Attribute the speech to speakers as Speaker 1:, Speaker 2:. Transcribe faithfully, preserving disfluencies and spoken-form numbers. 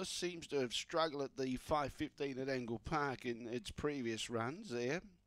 Speaker 1: Flawless seems to have struggled at the five fifteen at Angle Park in its previous runs there.